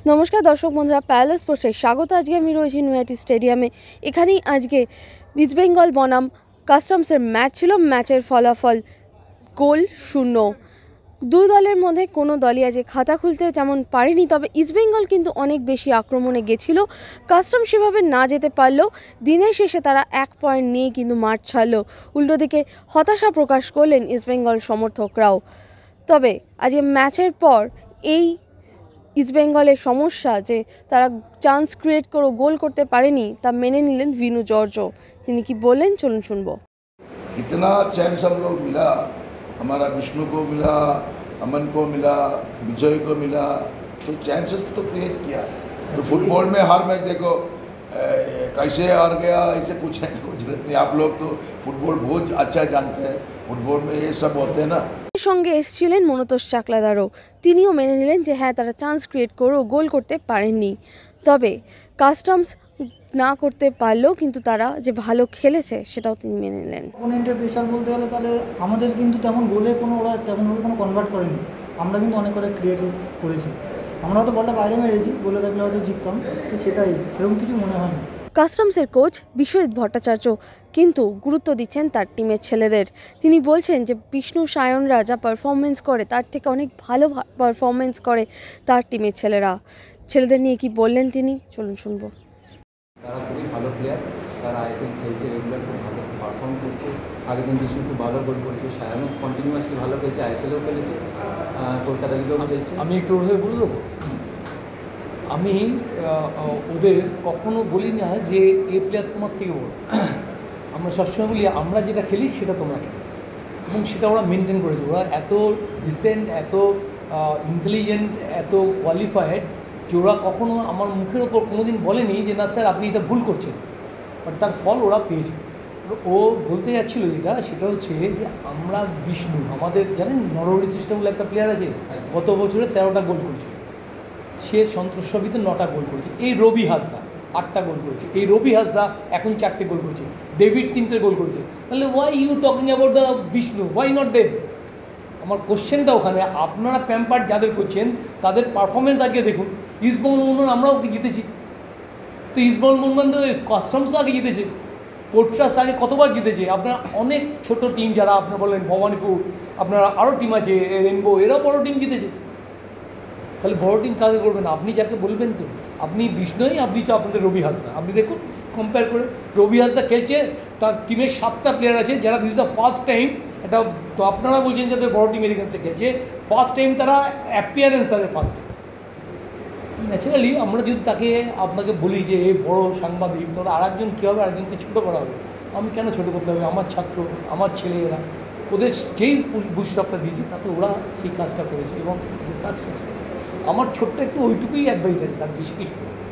নমস্কার দর্শক বন্ধুরা, প্যালেস স্পোর্টসে স্বাগত। আজকে আমি রয়েছি নৈহাটি স্টেডিয়ামে। এখানেই আজকে ইস্টবেঙ্গল বনাম কাস্টমসের ম্যাচ ছিল। ম্যাচের ফলাফল গোল শূন্য। দুই দলের মধ্যে কোনো দলই আজকে খাতা খুলতে তেমন পারেনি, তবে ইস্টবেঙ্গল কিন্তু অনেক বেশি আক্রমণে গেছিল। কাস্টম সেভাবে না যেতে পারলেও দিনের শেষে তারা 1 পয়েন্ট নিয়ে কিন্তু মাঠ ছাড়লো। উল্টো দিকে হতাশা প্রকাশ করলেন ইস্টবেঙ্গল সমর্থকরাও। তবে আজকে ম্যাচের পর এই ইস্টবেঙ্গলের সমস্যা যে তারা চান্স ক্রিয়েট করে গোল করতে পারেনি তা মেনে নিলেন ভিনু জর্জও। তিনি কি বললেন চলুন শুনবো। इतना चांस हम लोग मिला, हमारा विष्णु को मिला, अमन को मिला, विजय को मिला, तो चांसेस तो क्रिएट किया। तो फुटबॉल में हर मैच देखो कैसे हार गया ऐसे पूछने की जरूरत नहीं। आप लोग तो फुटबॉल बहुत अच्छा जानते हैं, फुटबॉल में ये सब होते हैं ना। সঙ্গে এসেছিলেন মনোতোষ চাকলাদারও। তিনিও মেনে নিলেন যে হ্যাঁ, তারা চান্স ক্রিয়েট করেও গোল করতে পারেননি। তবে কাস্টমস না করতে পারলেও কিন্তু তারা যে ভালো খেলেছে সেটাও তিনি মেনে নিলেন। অপোনেন্টের প্রেশার বলতে গেলে তাহলে আমাদের কিন্তু তেমন গোলে ওরা তেমনভাবে কোনো কনভার্ট করেনি। আমরা কিন্তু অনেক করে ক্রিয়েট করেছি। আমরা হয়তো বলটা বাইরে মেরেছি, গোলে থাকলে হয়তো জিততাম, তো সেটাই, সেরকম কিছু মনে হয় না। কাস্টমসের কোচ বিশ্বজিৎ ভট্টাচার্য কিন্তু গুরুত্ব দিচ্ছেন তার টিমের ছেলেদের। তিনি বলছেন যে বিষ্ণু সায়নরা যা পারফরমেন্স করে তার থেকে অনেক ভালো পারফরমেন্স করে তার টিমের ছেলেরা। ছেলেদের নিয়ে কি বললেন তিনি চলুন শুনবো। তারা খুবই ভালো প্লেয়ার, তারা আইএসএল খেলছে, রেগুলার খুব ভালো পারফর্ম করছে। আগের দিন বিষ্ণু খুব ভালো গোল করেছে, সায়নও কন্টিনিউয়াসলি ভালো খেলছে, আইএসএলও খেলেছে, কলকাতা লিগেও খেলছে। আমি একটু ওভাবে বলে দেবো, আমি ওদের কখনো বলি না যে এ প্লেয়ার তোমার থেকে বড়। আমরা সবসময় বলি আমরা যেটা খেলি সেটা তোমরা খেলো, এবং সেটা ওরা মেনটেন করেছে। ওরা এত ডিসেন্ট, এত ইন্টেলিজেন্ট, এত কোয়ালিফাইড যে ওরা কখনো আমার মুখের ওপর কোনো দিন বলেনি যে না স্যার আপনি এটা ভুল করছেন, বাট তার ফল ওরা পেয়েছে। ও বলতে যাচ্ছিলো সেটা হচ্ছে যে আমরা বিষ্ণু, আমাদের জানেন নরহরি সিস্টেম বলে একটা প্লেয়ার আছে, গত বছরে 13টা গোল করেছে, সে সন্তোষ ট্রফিতে 9টা গোল করেছে। এই রবি হাসদা 8টা গোল করেছে, এই রবি হাসদা এখন 4টে গোল করেছে, ডেভিড 3টে গোল করেছে। তাহলে why you talking about the Bishnu, why not them? আমার কোশ্চেনটা ওখানে। আপনারা প্যাম্পার যাদের করছেন তাদের পারফরমেন্স আগে দেখুন। ইস্টবেঙ্গল মোহনবাগান আমরাও জিতেছি, তো ইস্টবেঙ্গল মোহনবাগান তো কাস্টমসও আগে জিতেছে, পোর্ট্রাস আগে কতবার জিতেছে। আপনারা অনেক ছোট টিম যারা আপনারা বললেন ভবানীপুর, আপনারা আরও টিম আছে রেনবো, এরাও বড় টিম জিতেছে। তাহলে বড় টিম কাকে করবেন? আপনি যাকে বলবেন তো, আপনি বিষ্ণুই, আপনি তো আপনাদের রবি হাসদা, আপনি দেখুন কম্পেয়ার করে। রবি হাসদা খেলছে, তার টিমের 7টা প্লেয়ার আছে যারা দিস দ্য ফার্স্ট টাইম, এটা তো আপনারা বলছেন যাদের বড় টিমের এগেন্সে খেলছে, ফার্স্ট টাইম তারা অ্যাপিয়ারেন্স তাদের ফার্স্ট টাইম। ন্যাচারালি আমরা যদি তাকে আপনাকে বলি যে বড় সাংবাদিক, তাহলে আরেকজন কী হবে, আরেকজনকে ছোটো করা হবে। আমি কেন ছোটো করতে হবে? আমার ছাত্র, আমার ছেলেরা, ওদের যেই বুস্টআপটা দিয়েছি তাতে ওরা সেই কাজটা করেছে এবং সাকসেসফুল। আমার ছোট্ট একটু ওইটুকুই অ্যাডভাইস আছে, তার বেশি কিছু।